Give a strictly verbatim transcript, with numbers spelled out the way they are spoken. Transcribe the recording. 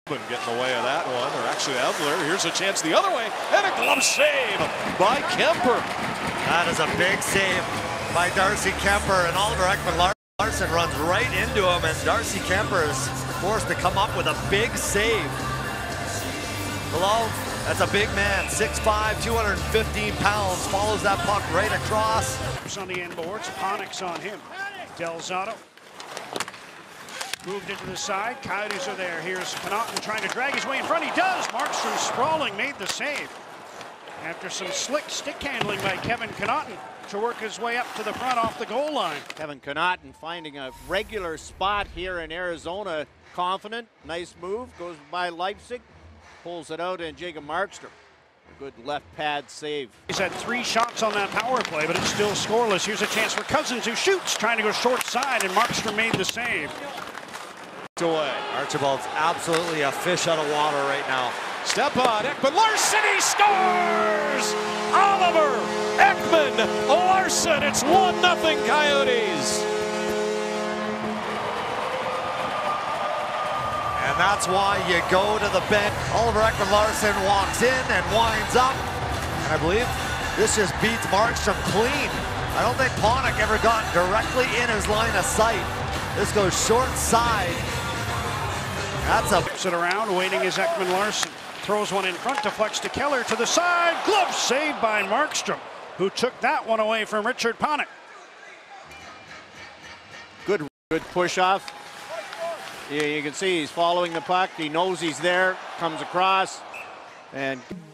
Get in the way of that one, or actually Evler. Here's a chance the other way, and a glove save by Kemper. That is a big save by Darcy Kemper, and Oliver Ekman-Larsson runs right into him, and Darcy Kemper is forced to come up with a big save. Below, that's a big man, six five, two hundred fifteen pounds, follows that puck right across. On the end boards, Ponix on him. Del Zotto moved into the side. Coyotes are there. Here's Connauton trying to drag his way in front. He does. Markstrom sprawling made the save after some slick stick handling by Kevin Connauton to work his way up to the front off the goal line. Kevin Connauton finding a regular spot here in Arizona. Confident, nice move, goes by Leipzig, pulls it out, and Jacob Markstrom. A good left pad save. He's had three shots on that power play, but it's still scoreless. Here's a chance for Cousins, who shoots, trying to go short side, and Markstrom made the save. Away. Archibald's absolutely a fish out of water right now. Step on Ekman-Larsson, he scores! Oliver Ekman-Larsson, it's one nothing Coyotes. And that's why you go to the bench. Oliver Ekman-Larsson walks in and winds up. And I believe this just beats Markstrom clean. I don't think Pontic ever got directly in his line of sight. This goes short side. That's a... Sit around, waiting is Ekman-Larsson. Throws one in front, deflects to Keller to the side. Glove saved by Markstrom, who took that one away from Richard Pontic. Good, good push off. Yeah, you can see he's following the puck. He knows he's there, comes across, and